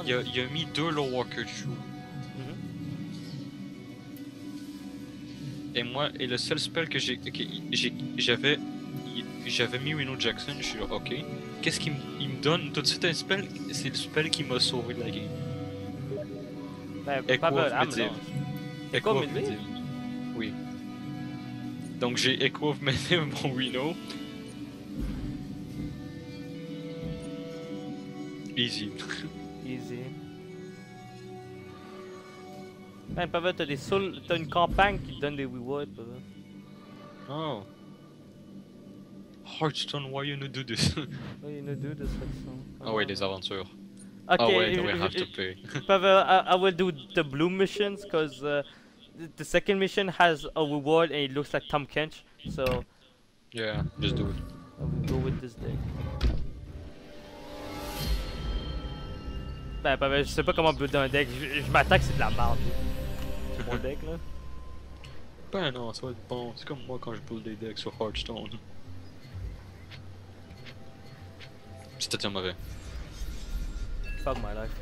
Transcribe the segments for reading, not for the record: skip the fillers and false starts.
one. Il a mis 2 low walker shoes. Et moi, et le seul spell que j'avais mis Reno Jackson, je suis là, ok. Qu'est-ce qu'il me donne tout de suite un spell? C'est le spell qui m'a sauvé de la game. Ben, Echo pas of Âme, Medivh. non. Echo of Medivh? Medivh. Oui. Donc j'ai Echo of Medivh mon Reno. Easy. Easy. Ben, Pavel, t'as une campagne qui te donne des rewards, Pavel. Oh. Hearthstone, why you do this? Oh, you know do this façon. Ah ouais, les aventures. Ok, Ah ouais, we have to pay. Pavel, I will do the blue missions because the second mission has a reward and it looks like Tom Kench. So Yeah, just do it. I will go with this deck. Ben, Pavel, je sais pas comment builder un deck. Je m'attends que c'est de la merde. C'est mon deck là. Ben non, ça va être bon. C'est comme moi quand je build des decks sur Hearthstone. C'était mauvais. Fuck my life.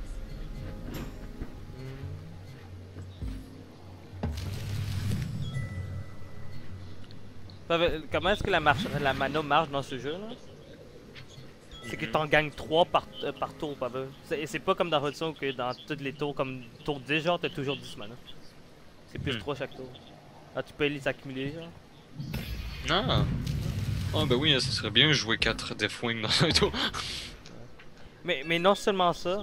Pavel, comment est-ce que la mana marche dans ce jeu là? C'est que t'en gagnes 3 par tour, Pavel. C'est pas comme dans Hearthstone que dans tous les tours, comme tour 10 genre, t'as toujours 10 mana. C'est plus 3 chaque tour. Ah, tu peux les accumuler genre. Ah! Oh ben oui, ça serait bien jouer 4 Deathwing dans un tour. Mais non seulement ça.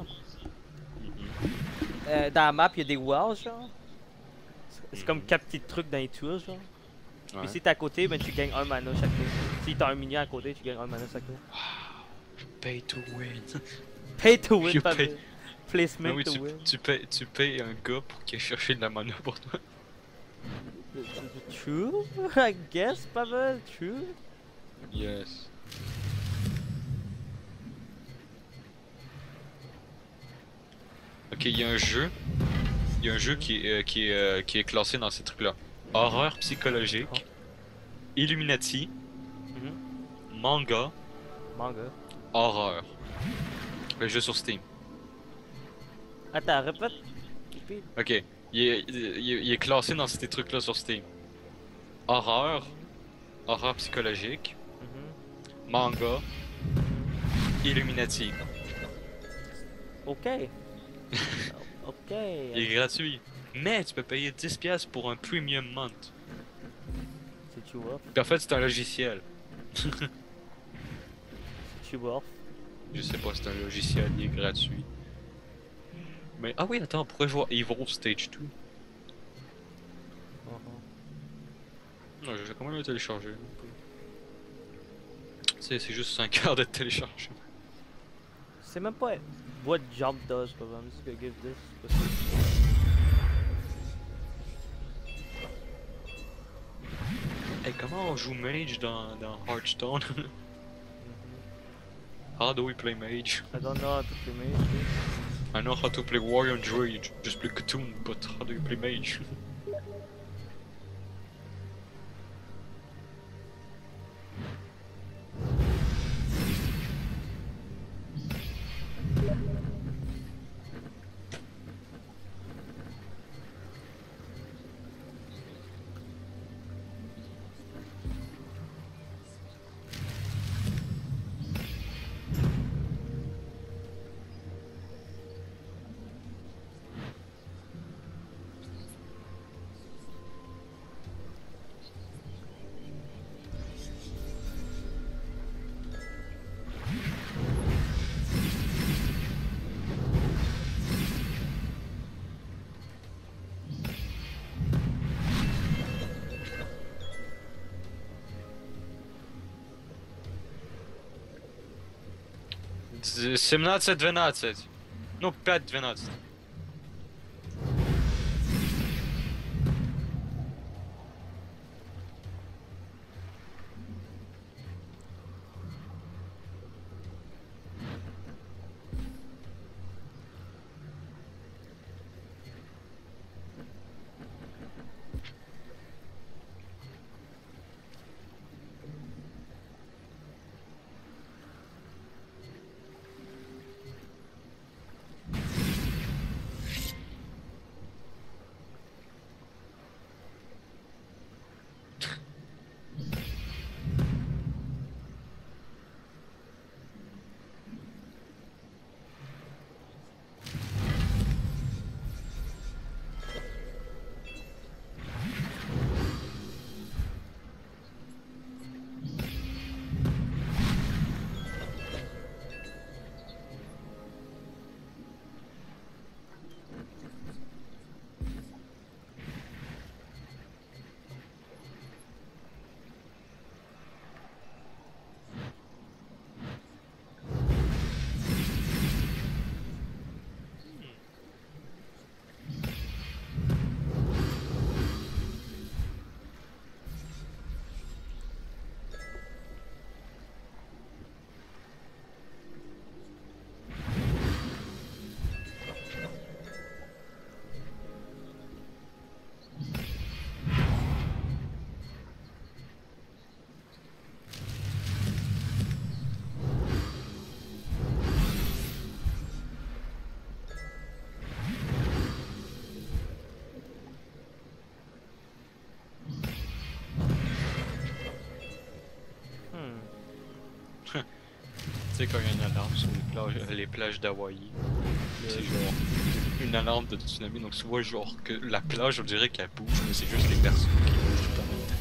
Dans la map, il y a des walls genre. C'est comme 4 petits trucs dans les tours genre. Ouais. Puis si t'es à côté, ben tu gagnes 1 mana chaque tour. Si t'as un minion à côté, tu gagnes 1 mana chaque tour. Pay to win. Pay to win, You Pavel. pay. Placement Ah oui, to win. tu payes un gars pour qu'il aille chercher de la mana pour toi. True? I guess, Pavel, true? Yes. Ok, il y a un jeu. Il y a un jeu qui est classé dans ces trucs-là. Horreur psychologique, Illuminati, manga, Manga. horreur. Le jeu sur Steam. Attends, répète. Repeat. Ok, il est classé dans ces trucs-là sur Steam. Horreur, horreur psychologique, manga, Illuminati. Ok. Ok. Il est gratuit. Mais tu peux payer 10$ pour un premium month. C'est-tu worth? Puis en fait, c'est un logiciel. C'est-tu worth? Je sais pas, c'est un logiciel, il est gratuit. Mais ah oui, attends, pourquoi je vois Evil Stage 2? Non, je vais quand même le télécharger. C'est juste 5 heures de télécharger. C'est même pas what jump does, but I'm just gonna give this. Hey, comment on joue Mage dans Hearthstone? How do we play Mage? I don't know how to play mage. I know how to play Warrior Druid, just play Cthulhu, but how do you play Mage? Z 17-12. No, 5-12. Tu sais, quand il y a une alarme sur les plages d'Hawaï, c'est genre une alarme de tsunami, donc tu vois genre que la plage, on dirait qu'elle bouge, mais c'est juste les personnes qui bougent.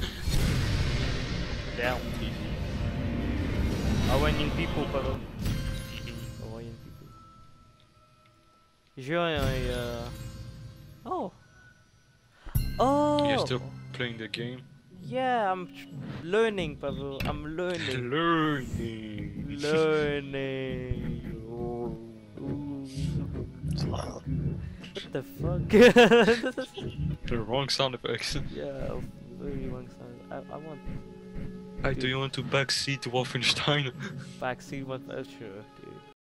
Damn. Hawaiian people, pardon. Hawaiian people. J'ai Oh! Oh! You're still playing the game? Yeah, I'm learning, Pavel. I'm learning. Learning! Learning. What the fuck? The wrong sound effects. Yeah, very long time. I want Hi, do you want to backseat Wolfenstein? backseat. What? Sure.